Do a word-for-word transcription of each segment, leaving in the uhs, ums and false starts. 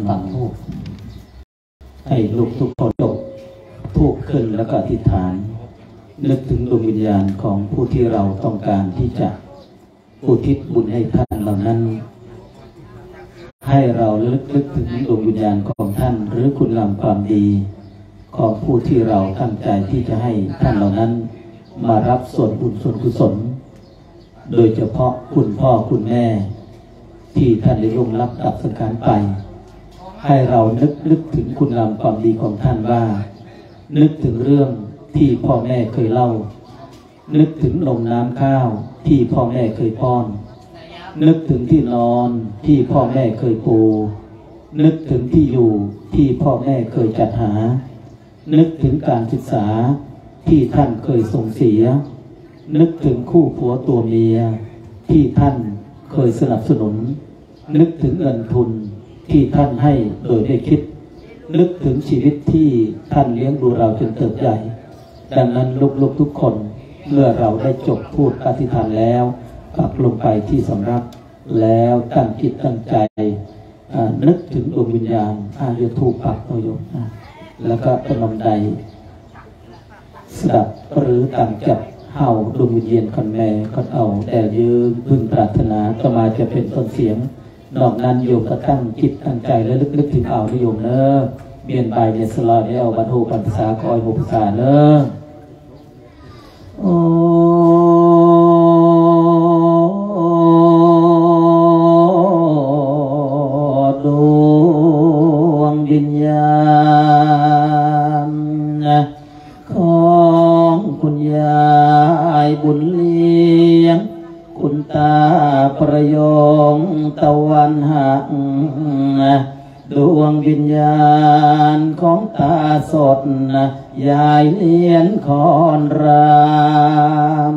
ปักธูปให้ลูกทุกคนจบทูบขึ้นแล้วก็อธิษฐานนึกถึงดวงวิญญาณของผู้ที่เราต้องการที่จะอุทิศบุญให้ท่านเหล่านั้นให้เราลึกนึกถึงดวงวิญญาณของท่านหรือคุณงามความดีของผู้ที่เราตั้งใจที่จะให้ท่านเหล่านั้นมารับส่วนบุญส่วนกุศลโดยเฉพาะคุณพ่อคุณแม่ที่ท่านได้ร่วงรับดับสังขารไปให้เรานึกนึกถึงคุณงามความดีของท่านว่านึกถึงเรื่องที่พ่อแม่เคยเล่านึกถึงนมน้ำข้าวที่พ่อแม่เคยป้อนนึกถึงที่นอนที่พ่อแม่เคยปูนึกถึงที่อยู่ที่พ่อแม่เคยจัดหานึกถึงการศึกษาที่ท่านเคยส่งเสียนึกถึงคู่ผัวตัวเมียที่ท่านเคยสนับสนุนนึกถึงเงินทุนที่ท่านให้โดยไม่คิดนึกถึงชีวิตที่ท่านเลี้ยงดูเราจนเติบใหญ่ดังนั้นลูกๆทุกคนเมื่อเราได้จบพูดอธิษฐานแล้วกลับลงไปที่สำรับแล้วตั้งจิตตั้งใจนึกถึงดวงวิญญาณอายุถูกปักโยมแล้วก็ตนมใดสดับหรือต่างจับเห่าดวงวิญญาณคนแม่คนเอาแต่ยืนพึงปรารถนาจะมาจะเป็นต้นเสียงนอกนั้นโยมก็ตั้งจิตตั้งใจและลึกๆถึงเอานิยมเนอะเบียนใบเนสลาเนเอาบรรทุปันภาษาคอยโมภาษาเนอะโอ้ดวงวิญญาณของคุณยายบุญเลี้ยงคุณตาประยงตะวันหักดวงวิญญาณของตาสดยายเลี้ยนคอนราม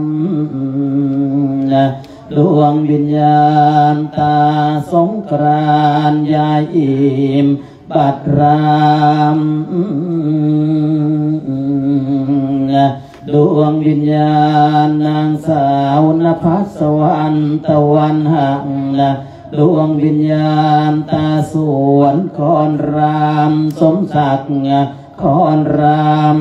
ดวงวิญญาณตาสงกรานต์ยายอิ่มบัดรามดวงวิญญาณนางสาวนภัสวรรณตะวันหักดวงวิญญาณตาสวนคอนรามสมศักดิ์คอนราม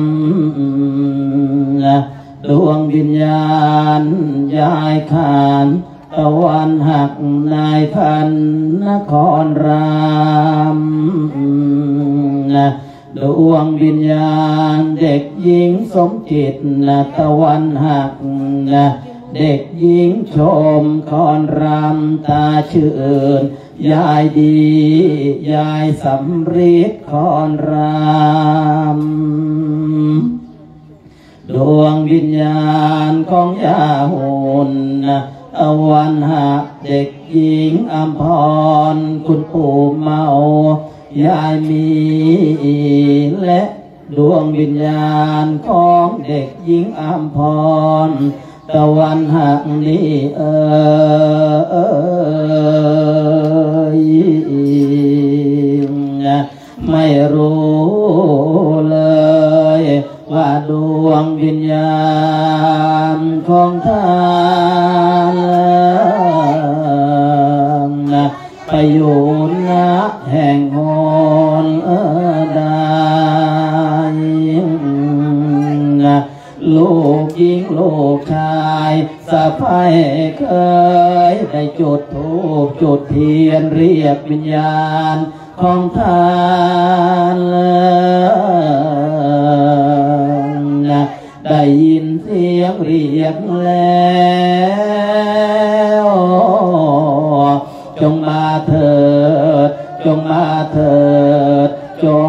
ดวงวิญญาณยายขานตะวันหักนายพันนครรามดวงวิญญาณเด็กหญิงสมจิตนะตะวันหักนะเด็กหญิงชมคอนรำตาชื่นยายดียายสำริดคอนรำดวงวิญญาณของยาหุ่นนะตะวันหักเด็กหญิงอัมพรคุณปู่เมายายมีและดวงวิญญาณของเด็กหญิงอัมพรตะวันหักนี้เอ่ยไม่รู้เลยว่าดวงวิญญาณของท่านไปอยู่ณแห่งหนใดลูกหญิงลูกชายสะใภ้เคยได้จุดธูปจุดเทียนเรียกวิญญาณของท่านได้ยินเสียงเรียกแล้วจงมาเถิดจงมาเถิดจง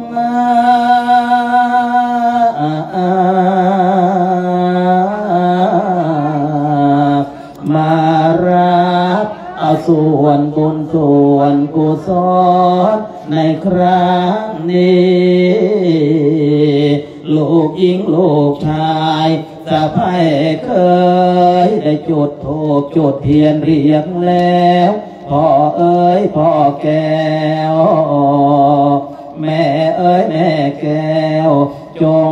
มารับเอาส่วนบุญส่วนกุศลในครั้งนี้ลูกหญิงลูกชายสะใภ้เคยได้จุดธูปจุดเทียนเรียกแล้วพ่อเอ๋ยพ่อแก้วแม่เอ๋ยแม่แก้วจง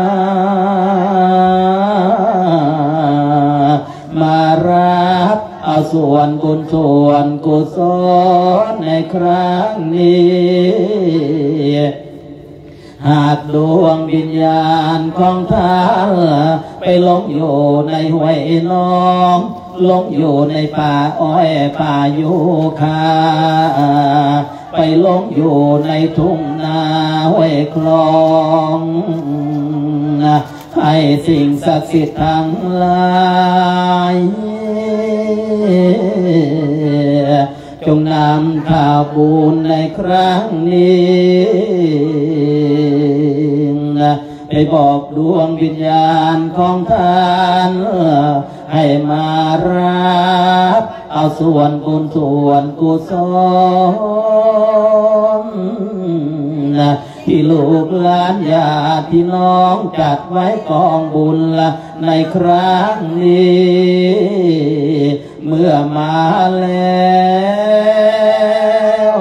มารับเอาเอาส่วนบุญส่วนกุศลในครั้งนี้หากดวงวิญญาณของท่านไปหลงอยู่ในห้วยน้องหลงอยู่ในป่าอ้อยป่ายูคาไปหลงอยู่ในทุ่งนาห้วยคลองให้สิ่งศักดิ์สิทธิ์ทั้งหลายจงนำข่าวบุญในครั้งนี้ไปบอกดวงวิญญาณของท่านให้มารับเอาส่วนบุญส่วนกุศลที่ลูกหลานญาติพี่น้องจัดไว้กองบุญละในครั้งนี้เมื่อมาแล้ว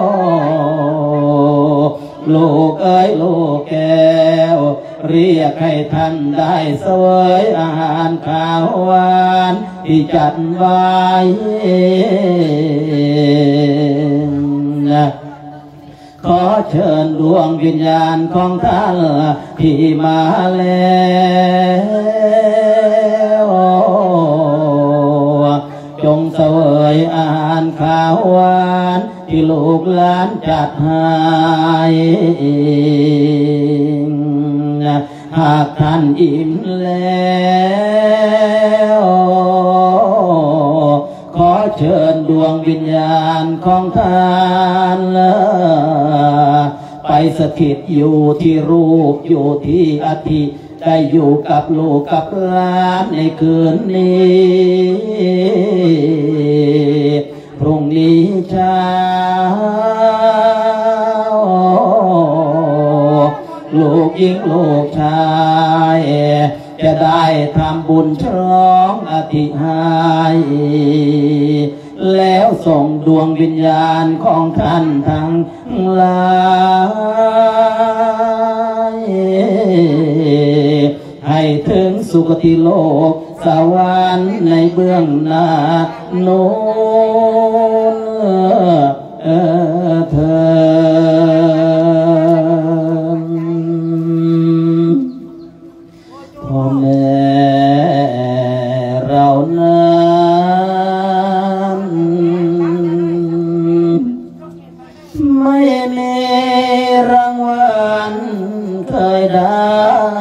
ลูกเอ้ยลูกแก้วเรียกให้ท่านได้เสวยอาหารข้าวหวานที่จัดไว้ขอเชิญดวงวิญญาณของท่านที่มาแล้วจงเสวยอาหารข้าวหวานที่ลูกหลานจัดให้หากท่านอิ่มแล้วขอเชิญดวงวิญญาณของท่านไปสถิตอยู่ที่รูปอยู่ที่อธิได้อยู่กับลูกกับหลานในคืนนี้พรุ่งนี้เช้าลูกหญิงลูกชายจะได้ทำบุญฉลองอธิหายแล้วส่งดวงวิญญาณของท่านทั้งหลายให้ถึงสุคติโลกสวรรค์ในเบื้องหน้าโน้นเออเธอพ่อแม่เรานั้นไม่มีรางวัลเคยได้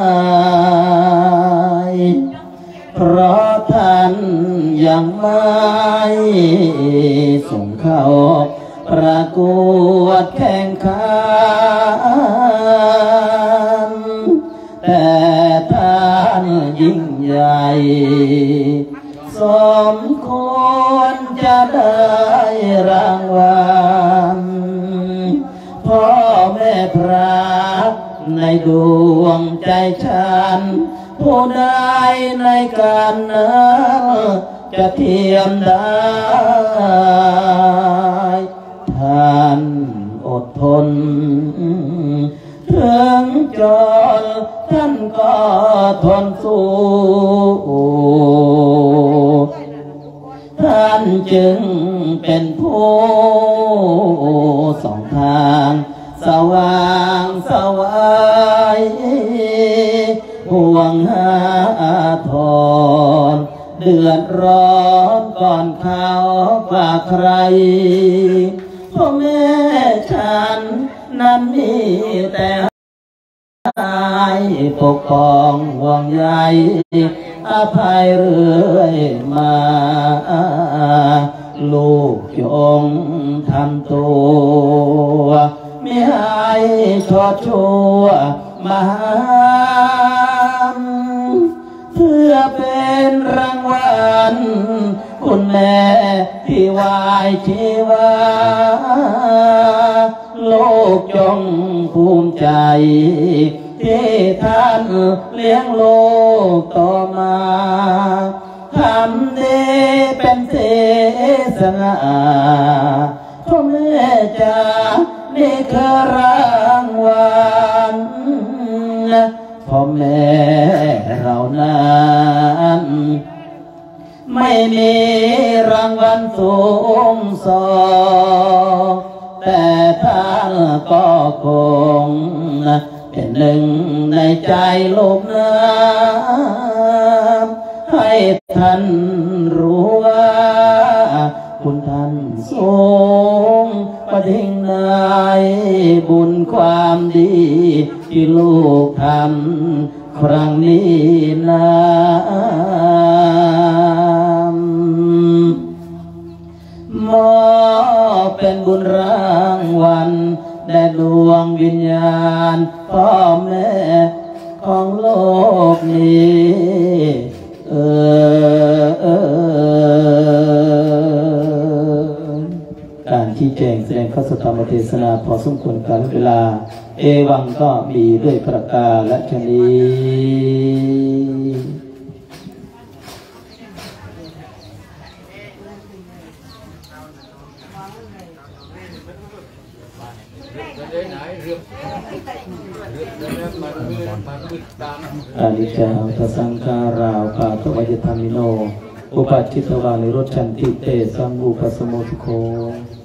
เพราะท่านยังไม่ส่งเข้าประกวดแข่งขันแต่ท่านยิ่งใหญ่สมควรจะได้รางวัลพ่อแม่พระในดวงใจฉันผู้ใดในการนั้นจะเทียมได้ท่านอดทนถึงจนท่านก็ทนสู้ท่านจึงเป็นผู้สองทางสว่างสวายห่วงหาทรเดือดร้อนก่อนเขากว่าใครพ่อแม่ฉันนั้นมีแต่ให้ปกป้องห่วงใยอภัยเรื่อยมาลูกจงทำตัวไม่ให้ชดชั่วมาเพื่อเป็นรางวัลคุณแม่ที่วายชีวาโลกจงภูมิใจที่ท่านเลี้ยงโลกต่อมาทำดีเป็นเสสง่าพ่อแม่จ๋านี่คือรางวัลพ่อแม่เรานั้นไม่มีรางวัลสูงส่งแต่ท่านก็คงเป็นหนึ่งในใจโลกน้ำให้ท่านรู้ว่าคุณท่านทรงประทิงในบุญความดีที่ลูกทำครั้งนี้นะมอบเป็นบุญรางวัลแด่ดวงวิญญาณพ่อแม่ของโลกนี้เออเออการชี้แจงแสดงพระสุธรรมเทศนาพอสมควรกาลเวลาเอวังก็มีด้วยประกาศชนีอานิจจาทสังการาปาทวายธรรมิโนอุปัชชิตวานิโรชันติเตสังอุปสโมทุโค